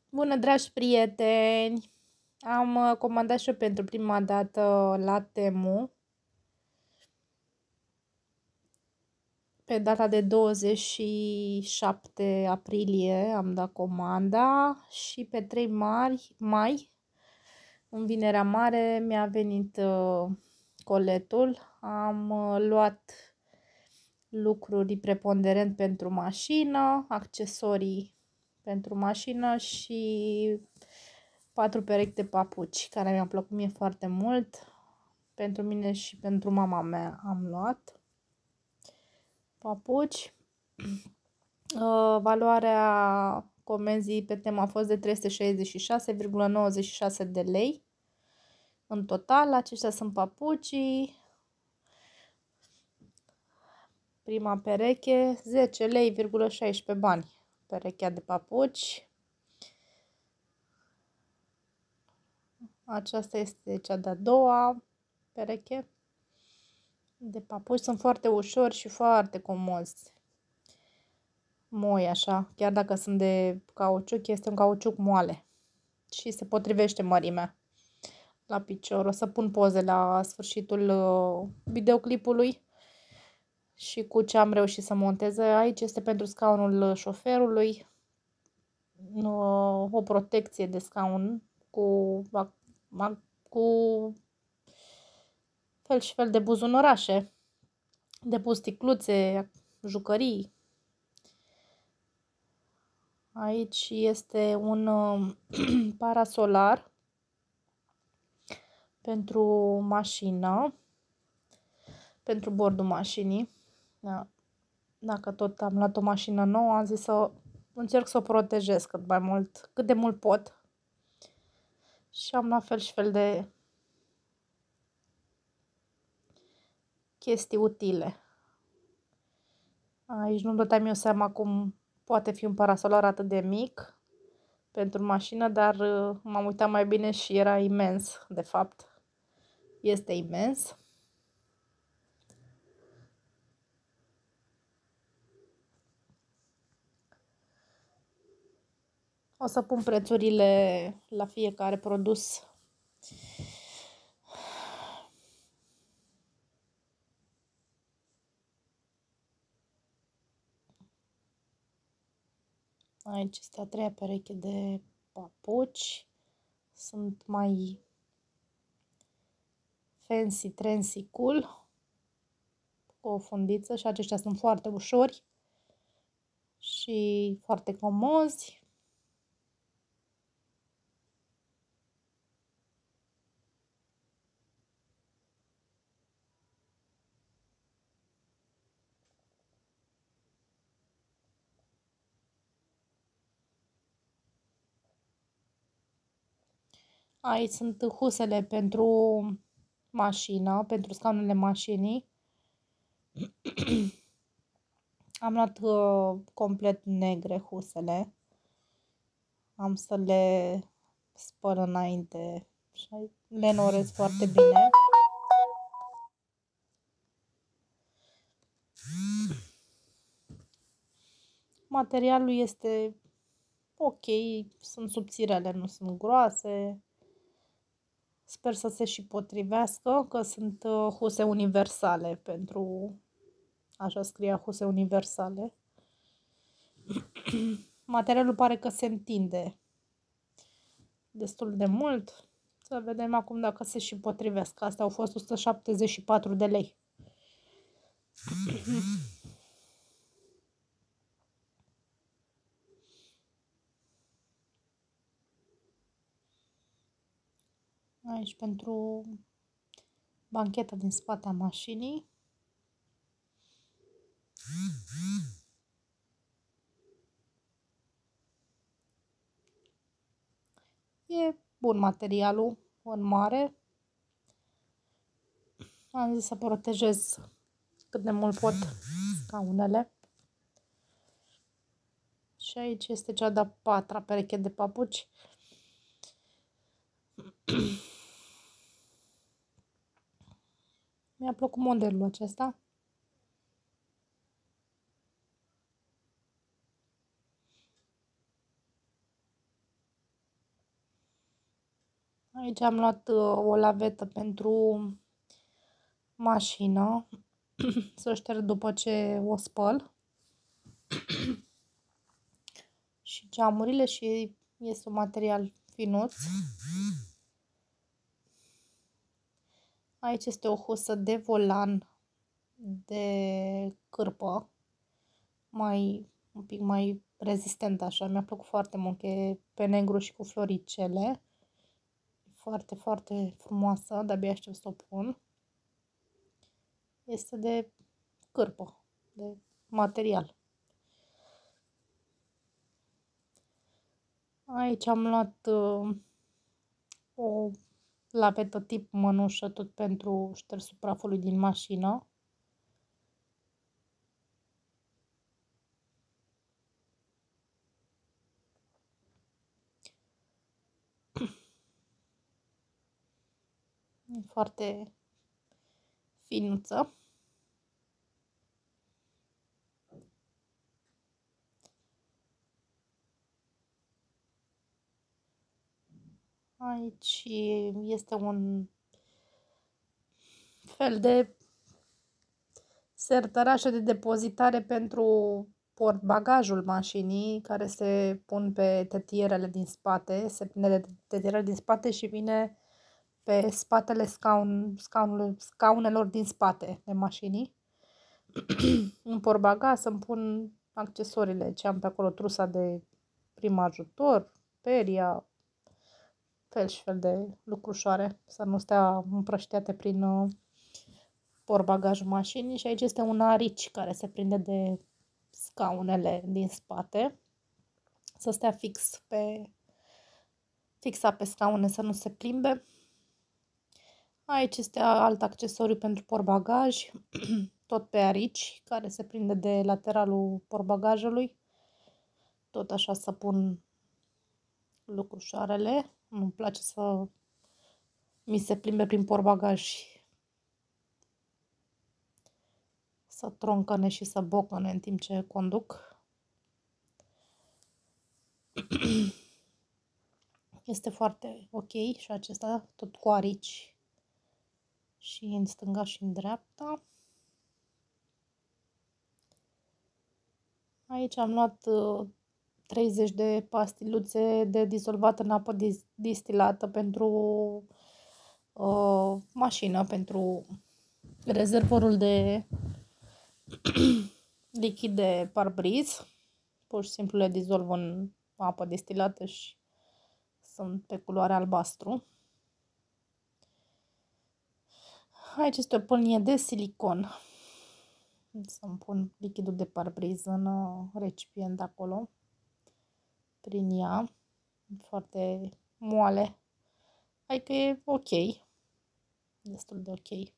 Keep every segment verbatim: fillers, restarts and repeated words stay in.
Bună, dragi prieteni! Am uh, comandat și eu pentru prima dată la Temu pe data de douăzeci și șapte aprilie am dat comanda și pe trei mari, mai, în Vinerea Mare, mi-a venit uh, coletul. Am uh, luat lucruri preponderent pentru mașină, accesorii pentru mașină și patru perechi de papuci, care mi-a plăcut mie foarte mult. Pentru mine și pentru mama mea am luat papuci. Uh, valoarea comenzii pe temă a fost de trei sute șaizeci și șase virgulă nouăzeci și șase de lei. În total, aceștia sunt papucii. Prima pereche, zece lei, șaisprezece bani. Perechea de papuci. Aceasta este cea de-a doua pereche de papuci. Sunt foarte ușori și foarte comozi. Moi așa, chiar dacă sunt de cauciuc, este un cauciuc moale și se potrivește mărimea la picior. O să pun poze la sfârșitul videoclipului și cu ce am reușit să montez. Aici este pentru scaunul șoferului, o protecție de scaun cu, cu fel și fel de buzunorașe, de pus sticluțe, jucării. Aici este un parasolar pentru mașină, pentru bordul mașinii. Da. Dacă tot am luat o mașină nouă, am zis să încerc să o protejez cât mai mult, cât de mult pot. Și am la fel și fel de chestii utile. Aici nu dăteam eu seama cum poate fi un parasolar atât de mic pentru mașină, dar m-am uitat mai bine și era imens, de fapt. Este imens. O să pun prețurile la fiecare produs. Aici este a treia pereche de papuci. Sunt mai fancy, trendy, cool. Cu o fundiță și aceștia sunt foarte ușori și foarte comozi. Aici sunt husele pentru mașină, pentru scaunele mașinii. Am luat uh, complet negre husele. Am să le spăl înainte și le înnoresc foarte bine. Materialul este ok, sunt subțirele, nu sunt groase. Sper să se și potrivească, că sunt huse universale pentru, așa scria, huse universale. Materialul pare că se întinde destul de mult. Să vedem acum dacă se și potrivesc. Astea au fost o sută șaptezeci și patru de lei. Aici pentru bancheta din spate a mașinii. E bun materialul, în mare. Am zis să protejez cât de mult pot scaunele. Și aici este cea de-a patra pereche de papuci. Mi-a plăcut modelul acesta. Aici am luat uh, o lavetă pentru mașină, să o șterg după ce o spăl. Și geamurile și este un material finuț. Aici este o husă de volan de cârpă, mai, un pic mai rezistentă așa. Mi-a plăcut foarte mult, că e pe negru și cu floricele. Foarte, foarte frumoasă, de-abia aștept să o pun. Este de cârpă, de material. Aici am luat uh, o lavetă tip mănușă, tot pentru ștersul prafului din mașină. E foarte finuță. Aici este un fel de sertărașă de depozitare pentru portbagajul mașinii, care se pun pe tetierele din spate, se prinde de tetierele din spate și vine pe spatele scaun, scaunul, scaunelor din spate de mașinii. Un portbagaj să-mi pun accesoriile ce am pe acolo, trusa de prim ajutor, peria, fel și fel de lucrușoare, să nu stea împrăștiate prin uh, portbagajul mașinii. Și aici este un arici care se prinde de scaunele din spate, să stea fix pe fixa pe scaune, să nu se plimbe. Aici este alt accesoriu pentru portbagaj, tot pe arici, care se prinde de lateralul portbagajului. Tot așa să pun lucrușoarele. Nu-mi place să mi se plimbe prin portbagaj, să troncăne și să bocăne în timp ce conduc. Este foarte ok și acesta tot cu arici și în stânga și în dreapta. Aici am luat uh, treizeci de pastiluțe de dizolvat în apă distilată pentru uh, mașină, pentru rezervorul de lichid de parbriz. Pur și simplu le dizolv în apă destilată și sunt pe culoare albastru. Aici este o pâlnie de silicon. Să-mi pun lichidul de parbriz în recipient acolo, prin ea. Foarte moale. Adică e ok. Destul de ok.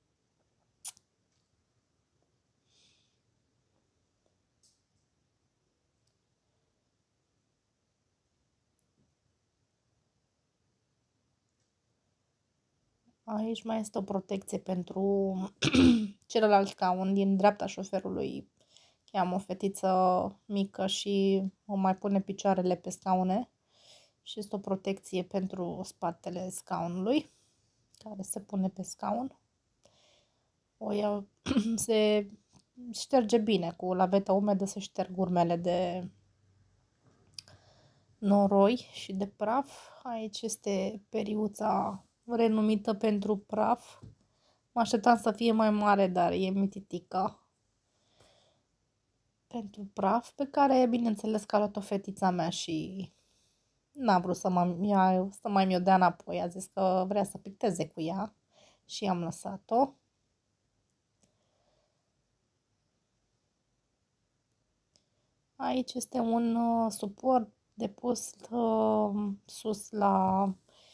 Aici mai este o protecție pentru celălalt scaun din dreapta șoferului. Că am o fetiță mică și o mai pune picioarele pe scaune. Și este o protecție pentru spatele scaunului, care se pune pe scaun. O ia, se șterge bine cu laveta umedă, se șterg urmele de noroi și de praf. Aici este periuța renumită pentru praf. Mă așteptam să fie mai mare, dar e mititica pentru praf, pe care, bineînțeles, că a luat-o fetița mea și n-a vrut să, mă, ia, să mai mi-o dea înapoi. A zis că vrea să picteze cu ea și am lăsat-o. Aici este un uh, suport de pus uh, sus la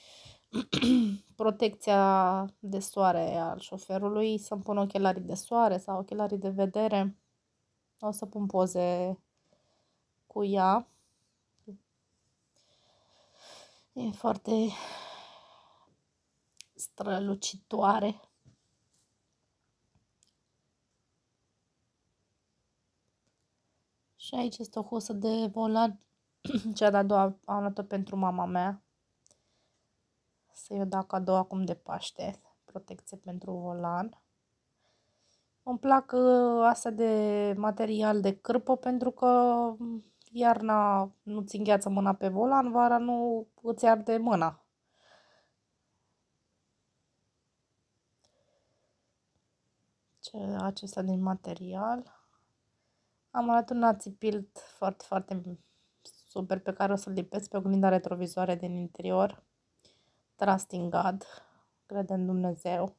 protecția de soare al șoferului, să-mi pun ochelarii de soare sau ochelarii de vedere. O să pun poze cu ea. E foarte strălucitoare. Și aici este o husă de volan, cea de-a doua am luat-o pentru mama mea. să-i o dau cadou acum de Paște, protecție pentru volan. Îmi plac uh, astea de material de cârpă pentru că iarna nu-ți îngheață mâna pe volan, vara nu îți arde mâna. Ce, acesta din material. Am luat un ațipilt foarte, foarte super pe care o să-l lipesc pe oglinda retrovizoare din interior. Trust in God. Cred în Dumnezeu.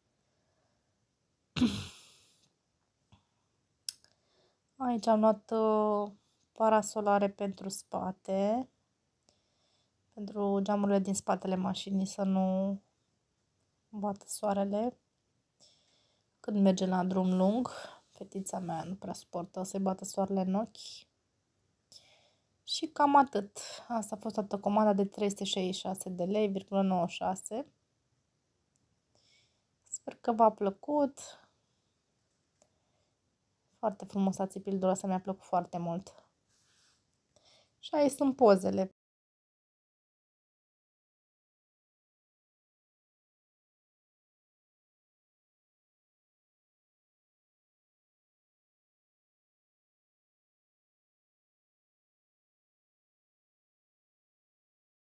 Aici am luat uh, parasolare pentru spate. Pentru geamurile din spatele mașinii să nu bată soarele. Când merge la drum lung, fetița mea nu prea suportă să-i bată soarele în ochi. Și cam atât. Asta a fost toată comanda de trei sute șaizeci și șase de lei, virgulă nouăzeci și șase. Sper că v-a plăcut. Foarte frumos ațipildul ăsta, mi-a plăcut foarte mult. Și aici sunt pozele.